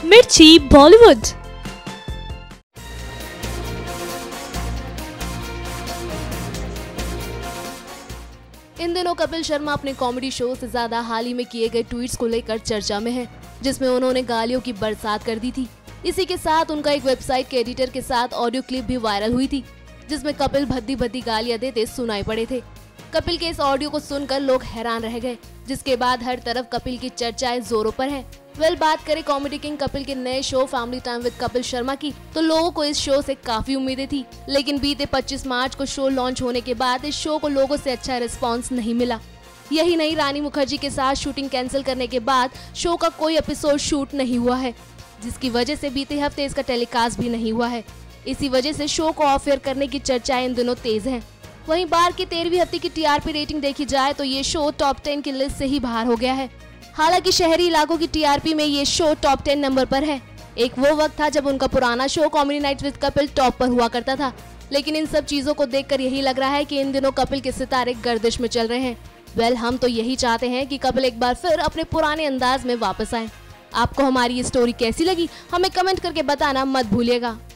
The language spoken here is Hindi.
मिर्ची बॉलीवुड। इन दिनों कपिल शर्मा अपने कॉमेडी शो से ज्यादा हाल ही में किए गए ट्वीट्स को लेकर चर्चा में हैं, जिसमें उन्होंने गालियों की बरसात कर दी थी। इसी के साथ उनका एक वेबसाइट के एडिटर के साथ ऑडियो क्लिप भी वायरल हुई थी, जिसमें कपिल भद्दी भद्दी गालियां देते सुनाई पड़े थे। कपिल के इस ऑडियो को सुनकर लोग हैरान रह गए, जिसके बाद हर तरफ कपिल की चर्चाएं जोरों पर है। बात करें कॉमेडी किंग कपिल के नए show family time with Kapil Sharma की, तो लोगों को इस शो से काफी उम्मीदें थी, लेकिन बीते 25 मार्च को शो लॉन्च होने के बाद इस शो को लोगों से अच्छा रिस्पांस नहीं मिला। यही नहीं, रानी मुखर्जी के साथ शूटिंग कैंसिल करने के बाद शो का कोई एपिसोड शूट नहीं हुआ है, जिसकी वजह से बीते हफ्ते इसका टेलीकास्ट भी नहीं हुआ है। इसी वजह से शो को ऑफ एयर करने की चर्चाएं इन दिनों तेज हैं। वहीं बार की 13वीं हफ्ते की टीआरपी रेटिंग देखी जाए तो ये शो टॉप 10 की लिस्ट से ही बाहर हो गया है। हालांकि शहरी इलाकों की टीआरपी में ये शो टॉप 10 नंबर पर है। एक वो वक्त था जब उनका पुराना show comedy night with Kapil top पर हुआ करता था, लेकिन इन सब चीजों को देखकर यही लग रहा है कि इन दिनों कपिल के सितारे गर्दिश में चल रहे हैं। हम तो यही चाहते हैं कि कपिल एक बार फिर अपने पुराने अंदाज में वापस आए। आपको हमारी ये स्टोरी कैसी लगी, हमें कमेंट करके बताना मत भूलिएगा।